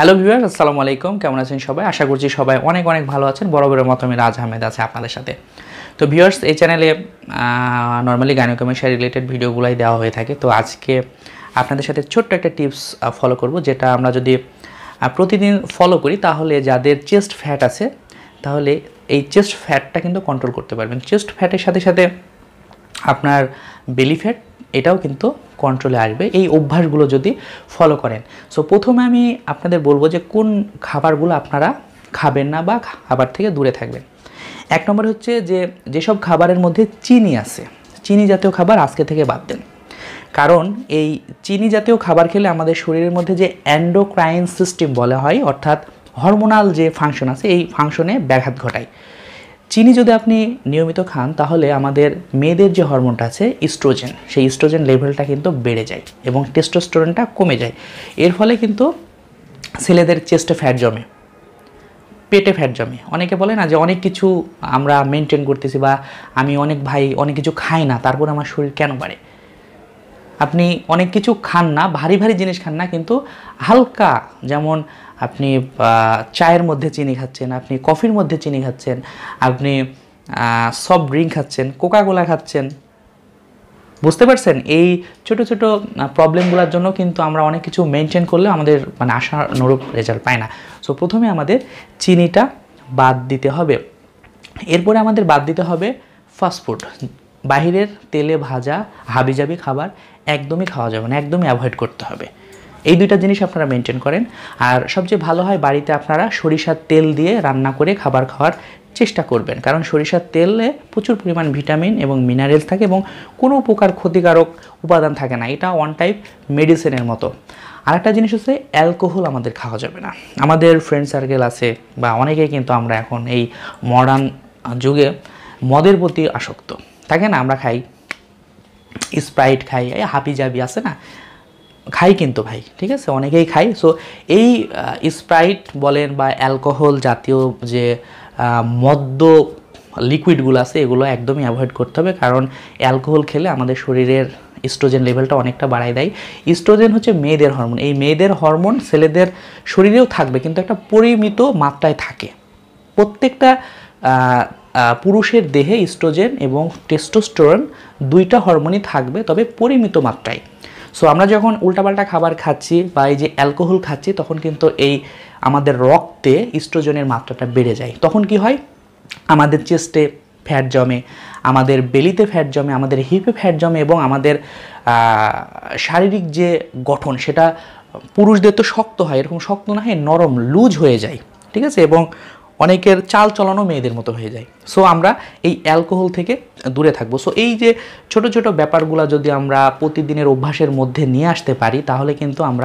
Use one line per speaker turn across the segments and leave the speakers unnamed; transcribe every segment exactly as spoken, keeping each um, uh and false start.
Hello viewers, আসসালামু আলাইকুম। কেমন আছেন সবাই? আশা করছি সবাই অনেক অনেক ভালো আছেন। বরাবরের মতো আমি রাজ আহমেদ আছে আপনাদের সাথে। তো ভিউয়ার্স, এই চ্যানেলে নর্মালি গাইনোকমেশিয়া রিলেটেড ভিডিওগুলাই দেওয়া হয়ে থাকে। তো আজকে আপনাদের সাথে ছোট্ট একটা টিপস ফলো করব, যেটা আমরা যদি প্রতিদিন ফলো করি তাহলে যাদের চেস্ট ফ্যাট আছে তাহলে এই চেস্ট ফ্যাটটা কিন্তু কন্ট্রোল করতে পারবেন। চেস্ট ফ্যাটের সাথে সাথে আপনার বেলি ফ্যাট এটাও কিন্তু কন্ট্রোলে আসবে এই অভ্যাসগুলো যদি ফলো করেন। সো প্রথমে আমি আপনাদের বলবো যে কোন খাবারগুলো আপনারা খাবেন না বা খাবার থেকে দূরে থাকবেন। এক নম্বর হচ্ছে যে যেসব খাবারের মধ্যে চিনি আছে, চিনি জাতীয় খাবার আজকে থেকে বাদ দেন। কারণ এই চিনি জাতীয় খাবার খেলে আমাদের শরীরের মধ্যে যে এন্ডোক্রাইন সিস্টেম বলা হয়, অর্থাৎ হরমোনাল যে ফাংশন আছে, এই ফাংশনে ব্যাঘাত ঘটায়। চিনি যদি আপনি নিয়মিত খান তাহলে আমাদের মেয়েদের যে হরমোনটা আছে ইস্ট্রোজেন, সেই ইস্ট্রোজেন লেভেলটা কিন্তু বেড়ে যায় এবং টেস্টোস্টেরনটা কমে যায়। এর ফলে কিন্তু ছেলেদের চেস্টে ফ্যাট জমে, পেটে ফ্যাট জমে। অনেকে বলে না যে অনেক কিছু আমরা মেনটেন করতেছি বা আমি অনেক ভাই অনেক কিছু খাই না, তারপর আমার শরীর কেন বাড়ে? আপনি অনেক কিছু খান না, ভারী ভারী জিনিস খান না, কিন্তু হালকা, যেমন আপনি চায়ের মধ্যে চিনি খাচ্ছেন, আপনি কফির মধ্যে চিনি খাচ্ছেন, আপনি সফট ড্রিঙ্ক খাচ্ছেন, কোকাকোলা খাচ্ছেন, বুঝতে পারছেন? এই ছোট ছোট প্রবলেমগুলোর জন্য কিন্তু আমরা অনেক কিছু মেনটেন করলে আমাদের মানে আশানুরূপ রেজাল্ট পায় না। সো প্রথমে আমাদের চিনিটা বাদ দিতে হবে। এরপরে আমাদের বাদ দিতে হবে ফাস্টফুড। বাহিরের তেলে ভাজা হাবিজাবি খাবার একদমই খাওয়া যাবে না, একদমই অ্যাভয়েড করতে হবে। এই দুইটা জিনিস আপনারা মেনটেন করেন। আর সবচেয়ে ভালো হয় বাড়িতে আপনারা সরিষার তেল দিয়ে রান্না করে খাবার খাওয়ার চেষ্টা করবেন, কারণ সরিষার তেলে প্রচুর পরিমাণ ভিটামিন এবং মিনারেলস থাকে এবং কোনো প্রকার ক্ষতিকারক উপাদান থাকে না। এটা ওয়ান টাইপ মেডিসিনের মতো। আরেকটা জিনিস হচ্ছে অ্যালকোহল আমাদের খাওয়া যাবে না। আমাদের ফ্রেন্ড সার্কেল আছে বা অনেকেই কিন্তু আমরা এখন এই মডার্ন যুগে মদের প্রতি আসক্ত থাকে না? আমরা খাই স্প্রাইট, খাই এই হাবি জাবি আছে না, খাই কিন্তু ভাই, ঠিক আছে, অনেকেই খাই। সো এই স্প্রাইট বলেন বা অ্যালকোহল জাতীয় যে মদ্য লিকুইডগুলো আছে এগুলো একদমই অ্যাভয়েড করতে হবে, কারণ অ্যালকোহল খেলে আমাদের শরীরের ইস্ট্রোজেন লেভেলটা অনেকটা বাড়ায় দেয়। ইস্ট্রোজেন হচ্ছে মেয়েদের হরমোন। এই মেয়েদের হরমোন ছেলেদের শরীরেও থাকবে, কিন্তু একটা পরিমিত মাত্রায় থাকে। প্রত্যেকটা পুরুষের দেহে ইস্ট্রোজেন এবং টেস্টোস্টেরন দুইটা হরমোনই থাকবে, তবে পরিমিত মাত্রায়। সো আমরা যখন উল্টাপাল্টা খাবার খাচ্ছি বা এই যে অ্যালকোহল খাচ্ছি তখন কিন্তু এই আমাদের রক্তে ইস্ট্রোজেনের মাত্রাটা বেড়ে যায়। তখন কি হয়? আমাদের চেস্টে ফ্যাট জমে, আমাদের বেলিতে ফ্যাট জমে, আমাদের হিপে ফ্যাট জমে এবং আমাদের শারীরিক যে গঠন সেটা পুরুষদের তো শক্ত হয়, এরকম শক্ত না হয় নরম লুজ হয়ে যায়, ঠিক আছে, এবং অনেকের চাল চলানো মেয়েদের মতো হয়ে যায়। সো আমরা এই অ্যালকোহল থেকে দূরে থাকবো। সো এই যে ছোট ছোট ব্যাপারগুলো যদি আমরা প্রতিদিনের অভ্যাসের মধ্যে নিয়ে আসতে পারি তাহলে কিন্তু আমরা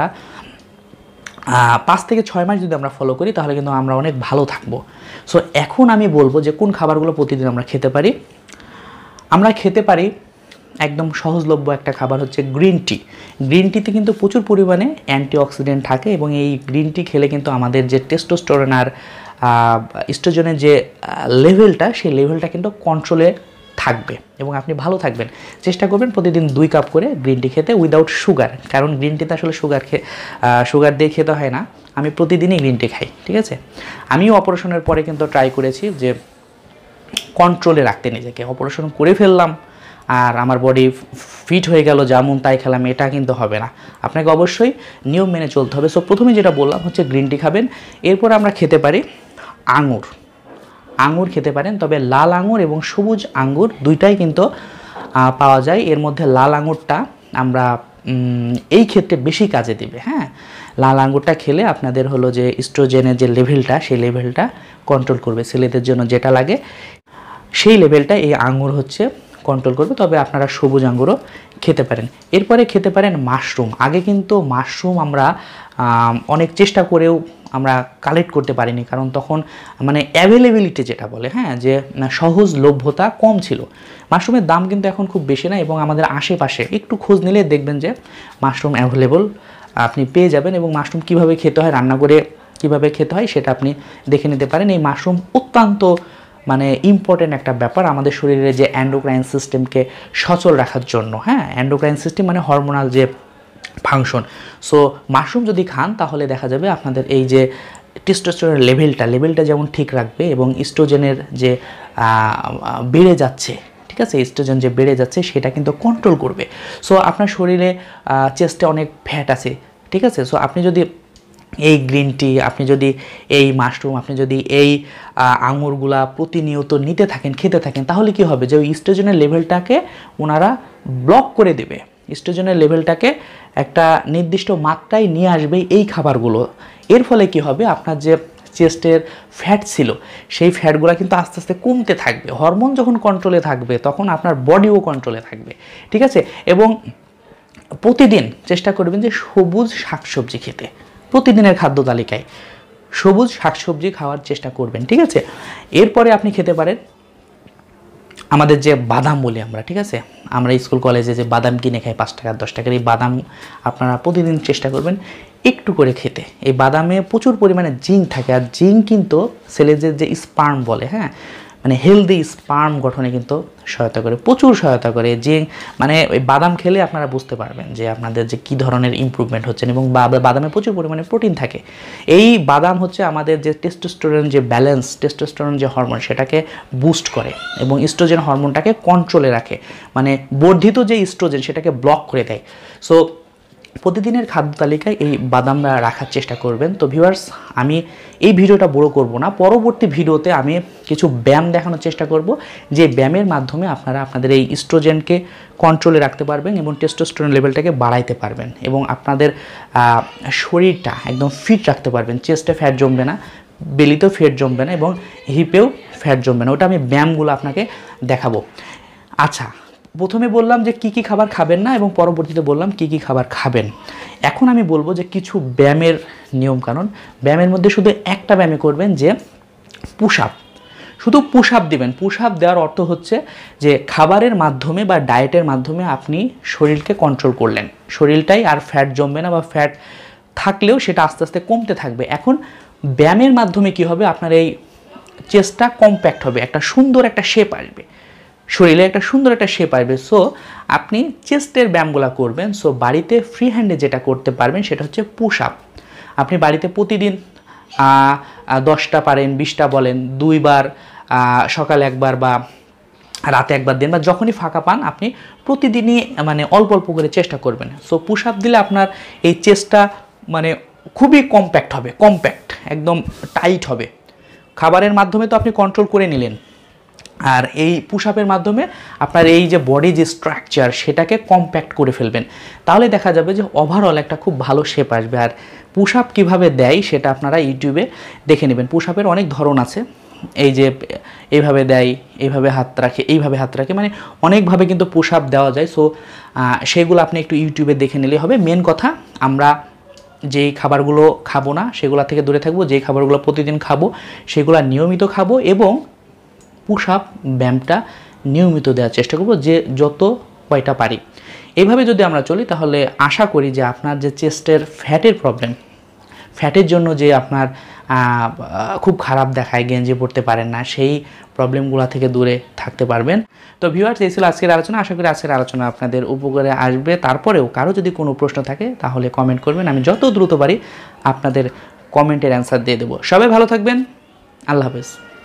পাঁচ থেকে ছয় মাস যদি আমরা ফলো করি তাহলে কিন্তু আমরা অনেক ভালো থাকবো। সো এখন আমি বলবো যে কোন খাবারগুলো প্রতিদিন আমরা খেতে পারি। আমরা খেতে পারি একদম সহজলভ্য একটা খাবার হচ্ছে গ্রিন টি। গ্রিন টিতে কিন্তু প্রচুর পরিমাণে অ্যান্টিঅক্সিডেন্ট থাকে এবং এই গ্রিন টি খেলে কিন্তু আমাদের যে টেস্টোস্টেরন আর ইস্ট্রোজেনের যে লেভেলটা সেই লেভেলটা কিন্তু কন্ট্রোলে থাকবে এবং আপনি ভালো থাকবেন। চেষ্টা করবেন প্রতিদিন দুই কাপ করে গ্রিন টি খেতে উইদাউট সুগার, কারণ গ্রিন টিতে আসলে সুগার খেয়ে সুগার দিয়ে খেতে হয় না। আমি প্রতিদিনই গ্রিন টি খাই, ঠিক আছে। আমিও অপারেশনের পরে কিন্তু ট্রাই করেছি যে কন্ট্রোলে রাখতে নিজেকে। অপারেশন করে ফেললাম আর আমার বডি ফিট হয়ে গেল, যেমন তাই খেলাম, এটা কিন্তু হবে না। আপনাকে অবশ্যই নিয়ম মেনে চলতে হবে। সো প্রথমে যেটা বললাম হচ্ছে গ্রিন টি খাবেন। এরপর আমরা খেতে পারি আঙুর। আঙুর খেতে পারেন, তবে লাল আঙুর এবং সবুজ আঙুর দুইটাই কিন্তু পাওয়া যায়। এর মধ্যে লাল আঙুরটা আমরা এই ক্ষেত্রে বেশি কাজে দিবে। হ্যাঁ, লাল আঙুরটা খেলে আপনাদের হলো যে ইস্ট্রোজেনের যে লেভেলটা সেই লেভেলটা কন্ট্রোল করবে। ছেলেদের জন্য যেটা লাগে সেই লেভেলটা এই আঙুর হচ্ছে কন্ট্রোল করবে। তবে আপনারা সবুজ আঙুরও খেতে পারেন। এরপরে খেতে পারেন মাশরুম। আগে কিন্তু মাশরুম আমরা অনেক চেষ্টা করেও আমরা কালেক্ট করতে পারিনি, কারণ তখন মানে অ্যাভেলেবিলিটি যেটা বলে, হ্যাঁ, যে সহজলভ্যতা কম ছিল। মাশরুমের দাম কিন্তু এখন খুব বেশি না এবং আমাদের আশেপাশে একটু খোঁজ নিলে দেখবেন যে মাশরুম অ্যাভেলেবল আপনি পেয়ে যাবেন এবং মাশরুম কীভাবে খেতে হয়, রান্না করে কীভাবে খেতে হয় সেটা আপনি দেখে নিতে পারেন। এই মাশরুম অত্যন্ত মানে ইম্পর্টেন্ট একটা ব্যাপার আমাদের শরীরে যে এন্ডোক্রাইন সিস্টেমকে সচল রাখার জন্য। হ্যাঁ, এন্ডোক্রাইন সিস্টেম মানে হরমোনাল যে ফাংশন। সো মাশরুম যদি খান তাহলে দেখা যাবে আপনাদের এই যে টেস্টোস্টেরনের লেভেলটা লেভেলটা যেমন ঠিক রাখবে এবং ইস্ট্রোজেনের যে বেড়ে যাচ্ছে, ঠিক আছে, ইস্ট্রোজেন যে বেড়ে যাচ্ছে সেটা কিন্তু কন্ট্রোল করবে। সো আপনার শরীরে চেস্টে অনেক ফ্যাট আছে, ঠিক আছে, সো আপনি যদি এই গ্রিন টি, আপনি যদি এই মাশরুম, আপনি যদি এই আঙুরগুলা প্রতিনিয়ত নিতে থাকেন, খেতে থাকেন, তাহলে কি হবে যে ওই ইস্ট্রোজেনের লেভেলটাকে ওনারা ব্লক করে দেবে। ইস্ট্রোজেনের লেভেলটাকে একটা নির্দিষ্ট মাত্রায় নিয়ে আসবে এই খাবারগুলো। এর ফলে কি হবে, আপনার যে চেস্টের ফ্যাট ছিল সেই ফ্যাটগুলো কিন্তু আস্তে আস্তে কমতে থাকবে। হরমোন যখন কন্ট্রোলে থাকবে তখন আপনার বডিও কন্ট্রোলে থাকবে, ঠিক আছে। এবং প্রতিদিন চেষ্টা করবেন যে সবুজ শাকসবজি খেতে, প্রতিদিনের খাদ্য তালিকায় সবুজ শাকসবজি খাওয়ার চেষ্টা করবেন, ঠিক আছে। এরপরে আপনি খেতে পারেন আমাদের যে বাদাম বলি আমরা, ঠিক আছে, আমরা স্কুল কলেজে যে বাদাম কিনে খাই পাঁচ টাকা দশ টাকার, এই বাদাম আপনারা প্রতিদিন চেষ্টা করবেন একটু করে খেতে। এই বাদামে প্রচুর পরিমাণে জিঙ্ক থাকে, আর জিঙ্ক কিন্তু সেলেজের যে স্পার্ম বলে, হ্যাঁ, মানে হেলদি স্পার্ম গঠনে কিন্তু সহায়তা করে, প্রচুর সহায়তা করে জিঙ্ক। মানে ওই বাদাম খেলে আপনারা বুঝতে পারবেন যে আপনাদের যে কী ধরনের ইমপ্রুভমেন্ট হচ্ছে। এবং বাদামে প্রচুর পরিমাণে প্রোটিন থাকে। এই বাদাম হচ্ছে আমাদের যে টেস্টোস্টেরন যে ব্যালেন্স, টেস্টোস্টেরন যে হরমোন সেটাকে বুস্ট করে এবং ইস্ট্রোজেন হরমোনটাকে কন্ট্রোলে রাখে, মানে বর্ধিত যে ইস্ট্রোজেন সেটাকে ব্লক করে দেয়। সো প্রতিদিনের খাদ্য তালিকায় এই বাদামটা রাখার চেষ্টা করবেন। তো ভিউয়ার্স, আমি এই ভিডিওটা বড় করব না, পরবর্তী ভিডিওতে আমি কিছু ব্যায়াম দেখানোর চেষ্টা করব, যে ব্যায়ামের মাধ্যমে আপনারা আপনাদের এই ইস্ট্রোজেনকে কন্ট্রোলে রাখতে পারবেন এবং টেস্টোস্টেরন লেভেলটাকে বাড়াইতে পারবেন এবং আপনাদের শরীরটা একদম ফিট রাখতে পারবেন। চেস্টে ফ্যাট জমবে না, বেলিতেও ফ্যাট জমবে না এবং হিপেও ফ্যাট জমবে না। ওটা আমি ব্যায়ামগুলো আপনাকে দেখাবো। আচ্ছা, প্রথমে বললাম যে কি কি খাবার খাবেন না এবং পরবর্তীতে বললাম কি কি খাবার খাবেন। এখন আমি বলবো যে কিছু ব্যায়ামের নিয়মকানুন। ব্যায়ামের মধ্যে শুধু একটা ব্যায়ামে করবেন, যে পুশ আপ। শুধু পুশ আপ দিবেন। পুশ আপ দেওয়ার অর্থ হচ্ছে যে খাবারের মাধ্যমে বা ডায়েটের মাধ্যমে আপনি শরীরকে কন্ট্রোল করলেন, শরীরটাই আর ফ্যাট জমবে না বা ফ্যাট থাকলেও সেটা আস্তে আস্তে কমতে থাকবে। এখন ব্যায়ামের মাধ্যমে কি হবে, আপনার এই চেস্টটা কম্প্যাক্ট হবে, একটা সুন্দর একটা শেপ আসবে, শরীরে একটা সুন্দর একটা শেপ আসবে। সো আপনি চেস্টের ব্যায়ামগুলো করবেন। সো বাড়িতে ফ্রি হ্যান্ডে যেটা করতে পারবেন সেটা হচ্ছে পুশ আপ। আপনি বাড়িতে প্রতিদিন দশটা পারেন, বিশটা বলেন, দুইবার সকালে একবার বা রাতে একবার দিন বা যখনই ফাঁকা পান আপনি প্রতিদিনই মানে অল্প অল্প করে চেষ্টা করবেন। সো পুশ আপ দিলে আপনার এই চেস্টটা মানে খুবই কম্প্যাক্ট হবে, কম্প্যাক্ট একদম টাইট হবে। খাবারের মাধ্যমে তো আপনি কন্ট্রোল করে নিলেন, আর এই পুশ আপের মাধ্যমে আপনার এই যে বডি যে স্ট্রাকচার সেটাকে কম্প্যাক্ট করে ফেলবেন। তাহলে দেখা যাবে যে ওভারঅল একটা খুব ভালো শেপ আসবে। আর পুশ আপ কীভাবে দেয় সেটা আপনারা ইউটিউবে দেখে নেবেন। পুশ আপের অনেক ধরন আছে, এই যে এইভাবে দেয়, এইভাবে হাত রাখে, এইভাবে হাত রাখে, মানে অনেকভাবে কিন্তু পুশ আপ দেওয়া যায়। সো সেগুলো আপনি একটু ইউটিউবে দেখে নিলে হবে। মেন কথা, আমরা যেই খাবারগুলো খাবো না সেগুলো থেকে দূরে থাকবো, যেই খাবারগুলো প্রতিদিন খাবো সেগুলো নিয়মিত খাবো এবং পুশ আপ ব্যায়ামটা নিয়মিত দেওয়ার চেষ্টা করব, যে যত কয়টা পারি। এইভাবে যদি আমরা চলি তাহলে আশা করি যে আপনার যে চেস্টের ফ্যাটের প্রবলেম, ফ্যাটের জন্য যে আপনার খুব খারাপ দেখায়, গেঞ্জি পড়তে পারেন না, সেই প্রবলেমগুলো থেকে দূরে থাকতে পারবেন। তো ভিউয়ার্স, এই ছিল আজকের আলোচনা। আশা করি আজকের আলোচনা আপনাদের উপকারে আসবে। তারপরেও কারো যদি কোনো প্রশ্ন থাকে তাহলে কমেন্ট করবেন, আমি যত দ্রুত পারি আপনাদের কমেন্টের অ্যান্সার দিয়ে দেবো। সবাই ভালো থাকবেন, আল্লাহ হাফেজ।